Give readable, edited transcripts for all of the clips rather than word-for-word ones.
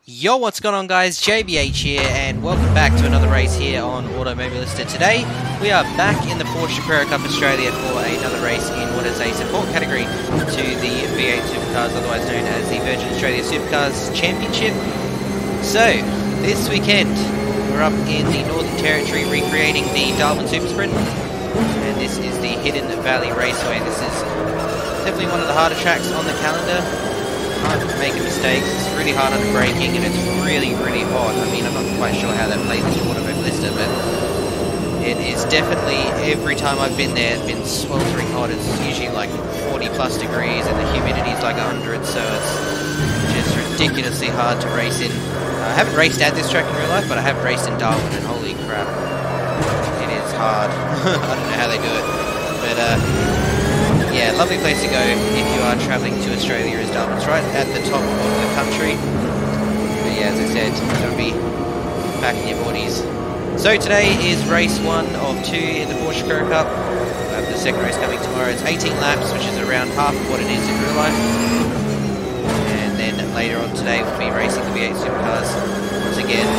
Yo, what's going on guys, JBH here and welcome back to another race here on Automobilista. Today we are back in the Porsche Carrera Cup Australia for another race in what is a support category to the V8 Supercars, otherwise known as the Virgin Australia Supercars Championship. So, this weekend we're up in the Northern Territory recreating the Darwin Super Sprint, and this is the Hidden Valley Raceway. This is definitely one of the harder tracks on the calendar. Hard making mistakes, it's really hard under braking, and it's really hot. I mean, I'm not quite sure how that plays into Automobilista, but it is definitely, every time I've been there, it's been sweltering hot. It's usually like 40 plus degrees and the humidity is like 100, so it's just ridiculously hard to race in. I haven't raced at this track in real life, but I have raced in Darwin, and holy crap, it is hard. I don't know how they do it, but yeah, lovely place to go if you are travelling to Australia is Darwin. It's right at the top of the country. But yeah, as I said, it'll be back in your 40s. So today is race 1 of 2 in the Porsche Carrera Cup. We'll have the second race coming tomorrow. It's 18 laps, which is around half of what it is in real life. And then later on today we'll be racing the V8 Supercars once again.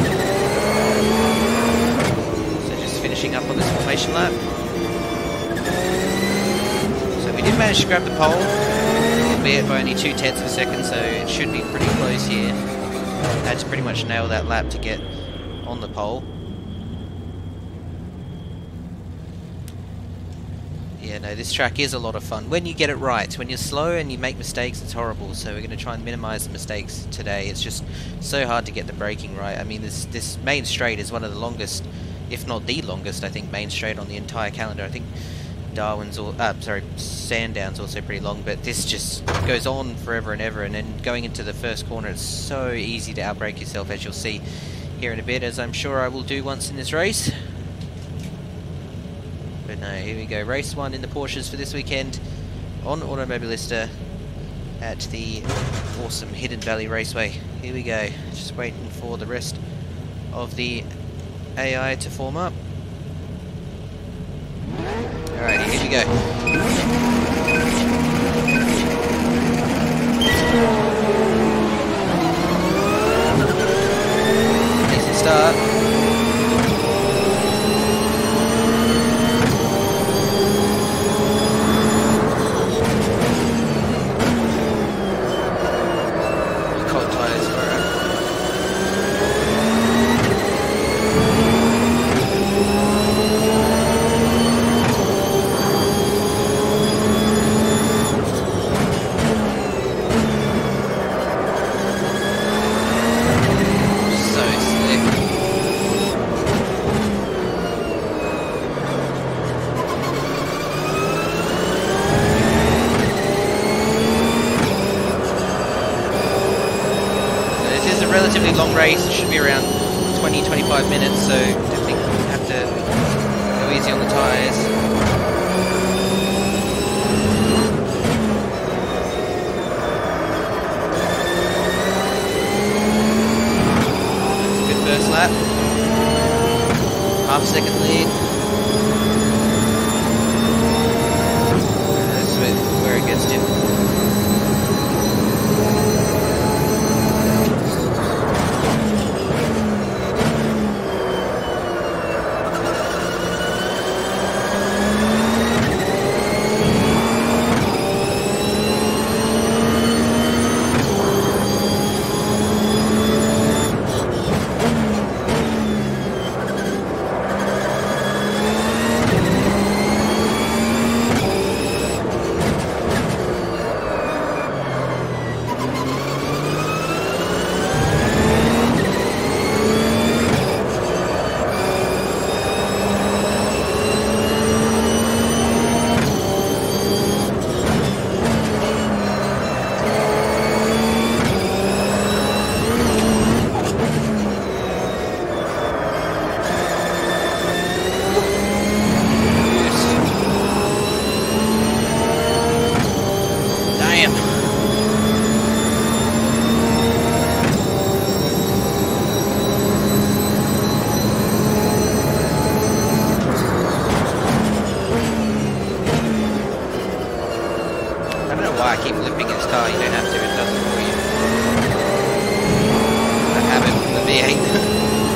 So just finishing up on this formation lap. We did manage to grab the pole, albeit by only 0.2 of a second, so it should be pretty close here. Had to pretty much nail that lap to get on the pole. Yeah, no, this track is a lot of fun when you get it right. When you're slow and you make mistakes, it's horrible, so we're going to try and minimise the mistakes today. It's just so hard to get the braking right. I mean, this main straight is one of the longest, if not the longest, I think, main straight on the entire calendar. I think Darwin's, Sandown's also pretty long, but this just goes on forever and ever, and then going into the first corner it's so easy to outbrake yourself, as you'll see here in a bit, as I'm sure I will do once in this race. But no, here we go, race 1 in the Porsches for this weekend on Automobilista at the awesome Hidden Valley Raceway. Here we go, just waiting for the rest of the AI to form up. Alrighty, here we go. Decent start. Cold tires for it. Relatively long race, it should be around 20-25 minutes, so definitely have to go easy on the tyres. Good first lap, half second lead. That's where it gets to. V8.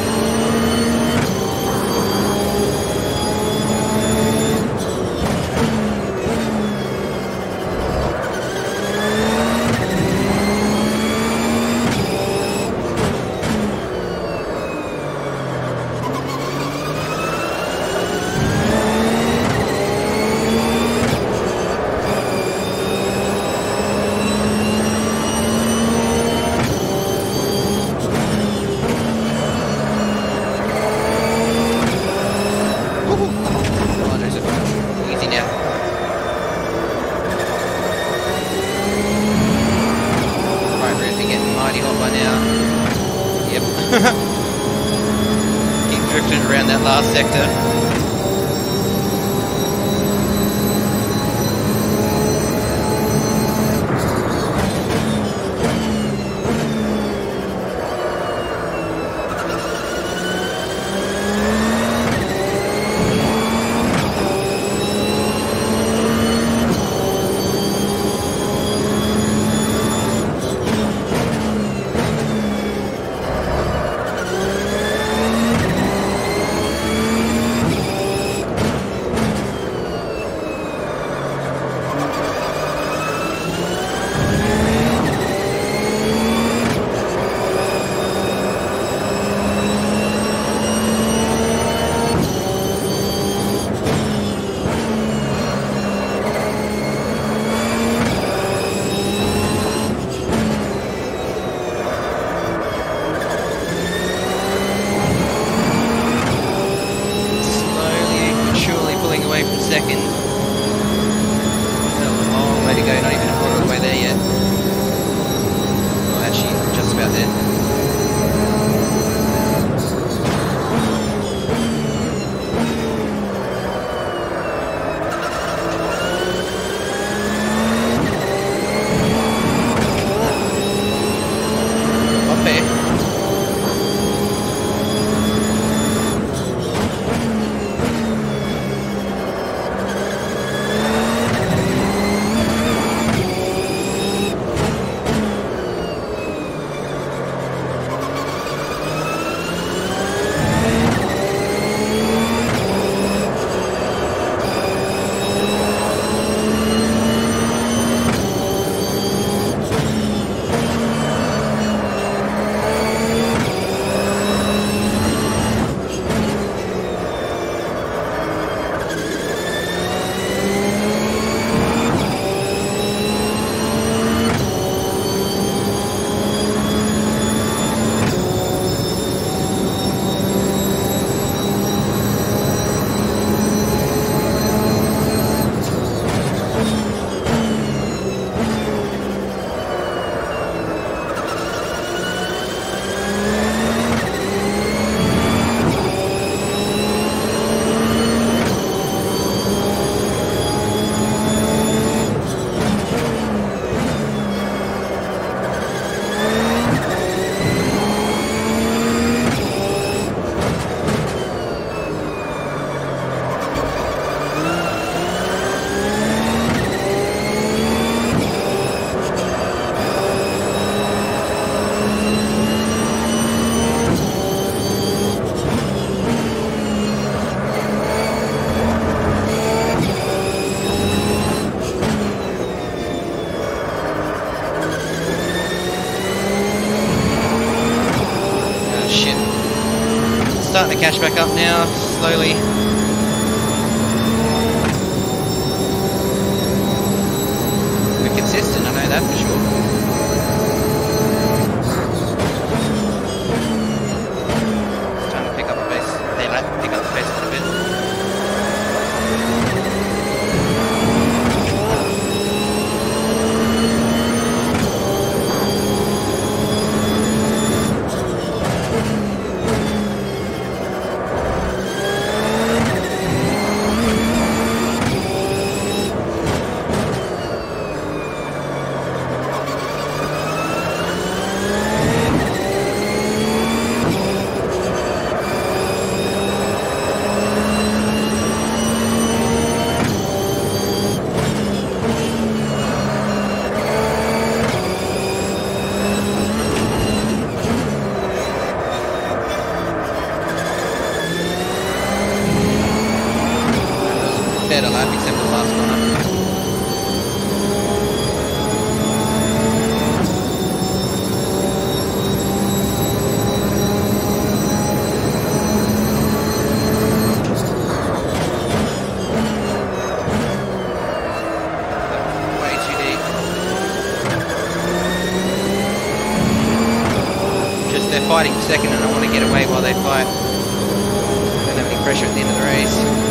Keep drifting around that last sector. Second. Still a long way to go, not even a quarter of the way there yet. Well, actually, just about there. Up there. Starting to catch back up now, slowly. We're consistent, I know that for sure. It's time to pick up the pace. Pick up the pace a little bit. they're fighting second, and I want to get away while they fight. Don't have any pressure at the end of the race.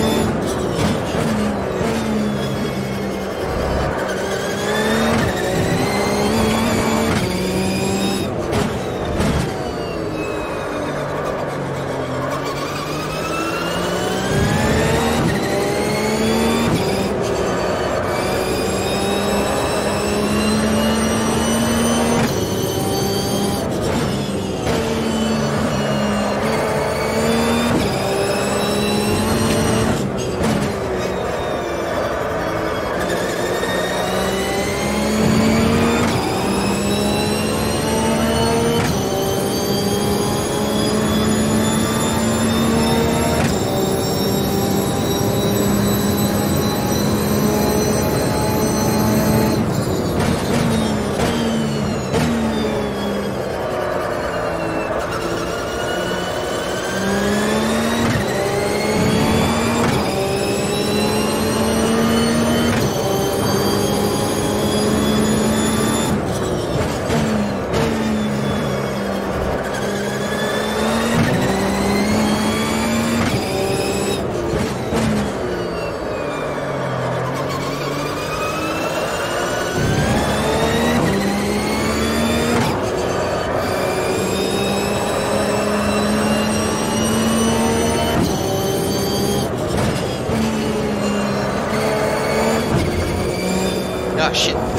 Oh shit. No.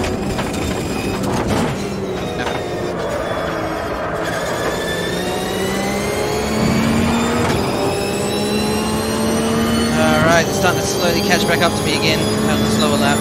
Alright, it's starting to slowly catch back up to me again. That was a slower lap.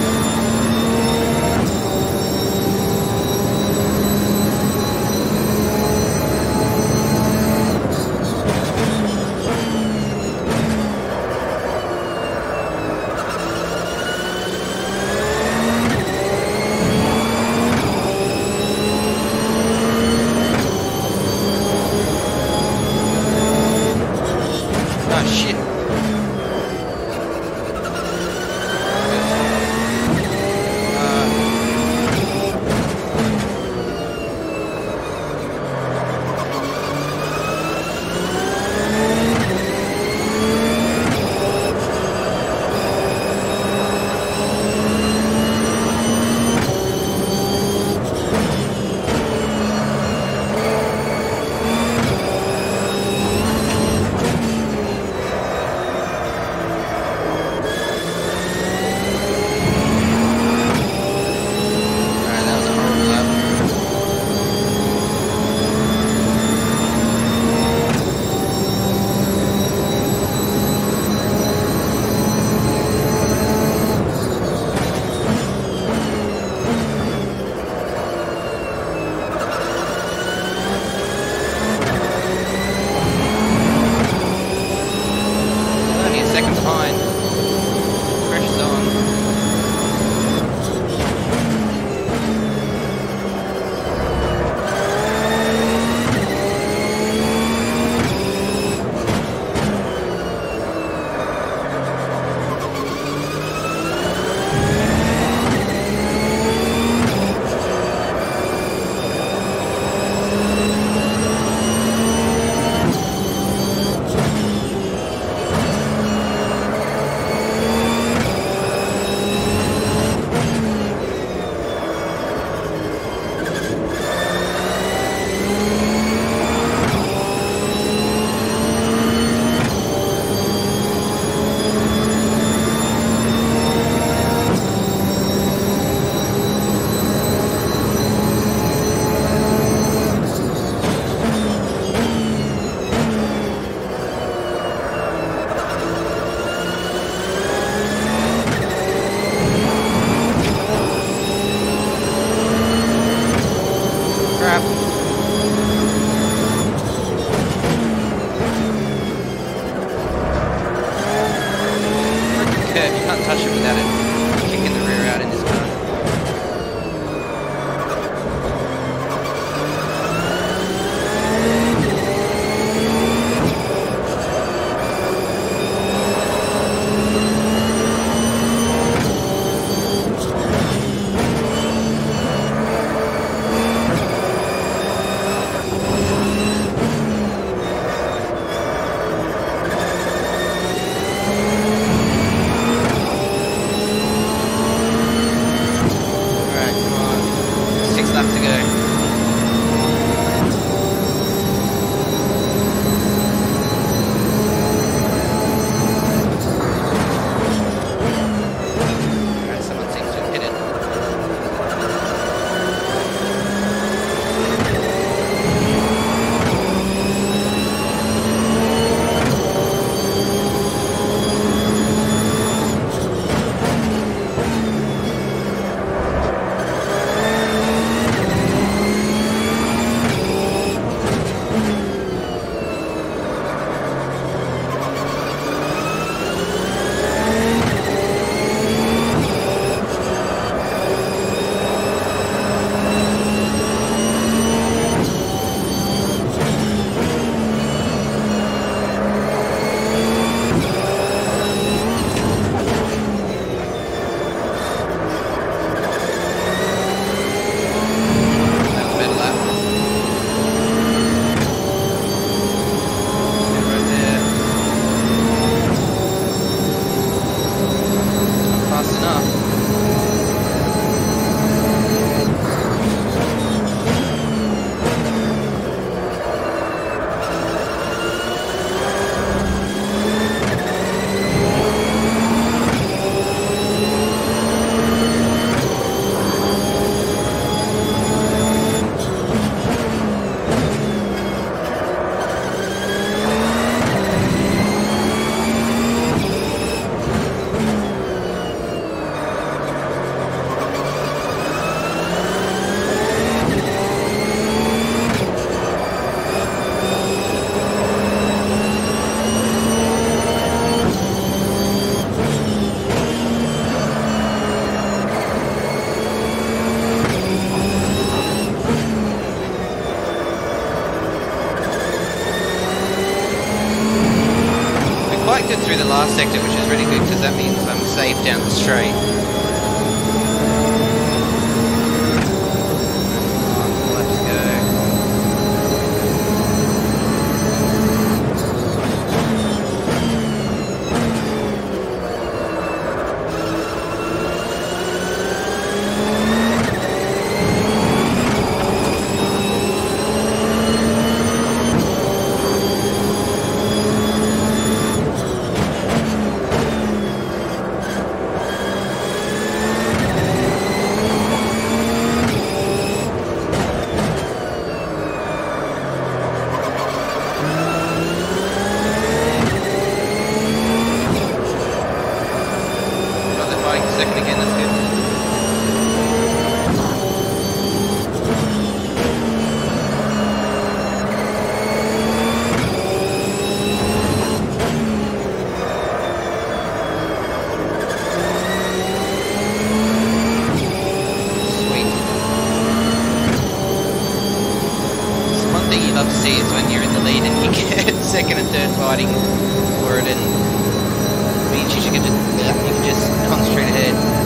connected through the last sector, which is really good because that means I'm safe down the straight. Let's go. Second and third fighting for it, and means you can just concentrate ahead.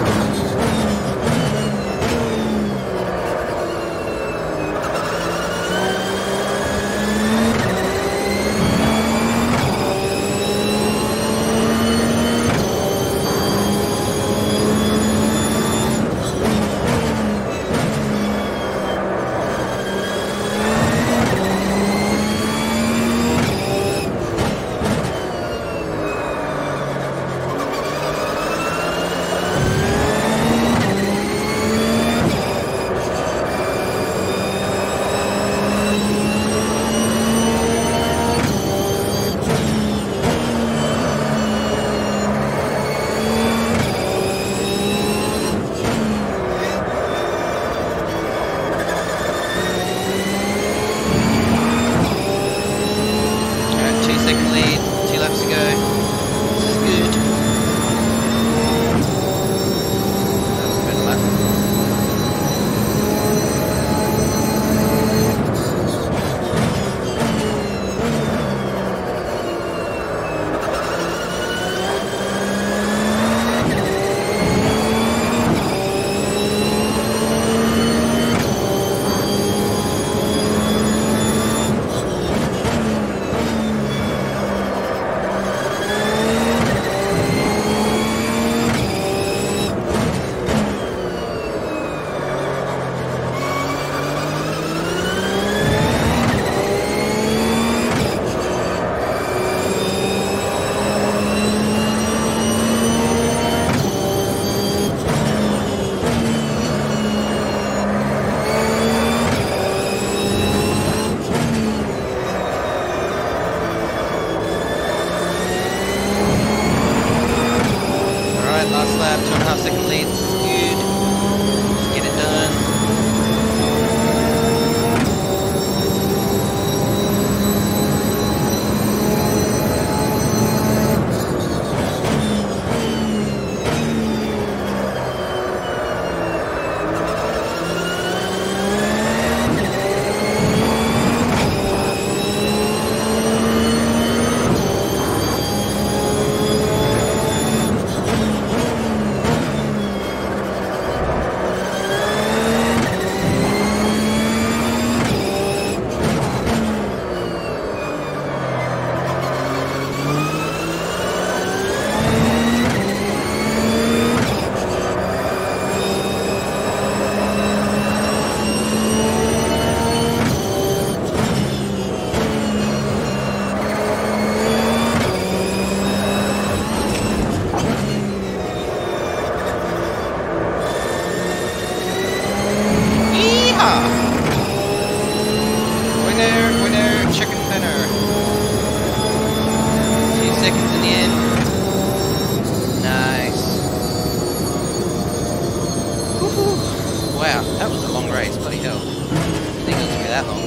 Last lap, 2.5 second lead, good. Just get it done. Wow, that was a long race, bloody hell. I didn't think it was going to be that long.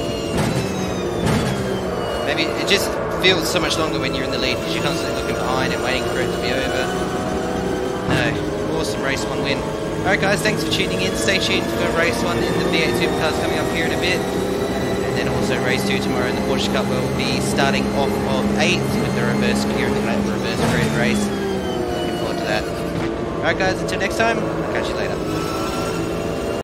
Maybe it just feels so much longer when you're in the lead because you're constantly looking behind and waiting for it to be over. No, awesome race 1 win. Alright guys, thanks for tuning in. Stay tuned for race 1 in the V8 Supercars coming up here in a bit. and then also race 2 tomorrow in the Porsche Cup, where we'll be starting off of 8th with the reverse gear and the reverse grid race. Looking forward to that. Alright guys, until next time, catch you later.